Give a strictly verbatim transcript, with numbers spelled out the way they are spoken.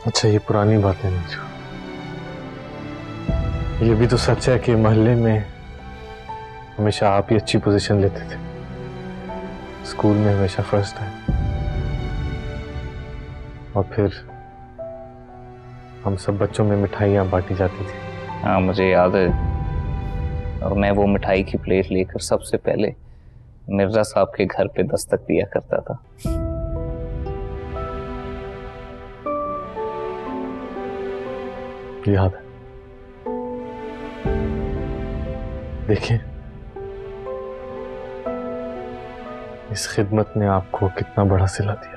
अच्छा, ये पुरानी बातें नहीं जो, ये भी तो सच है कि मोहल्ले में हमेशा आप ही अच्छी पोजीशन लेते थे, स्कूल में हमेशा फर्स्ट आए, और फिर हम सब बच्चों में मिठाइयाँ बांटी जाती थी। हाँ मुझे याद है, और मैं वो मिठाई की प्लेट लेकर सबसे पहले मिर्जा साहब के घर पे दस्तक दिया करता था। याद है। देखिए, इस खिदमत ने आपको कितना बड़ा सिला दिया।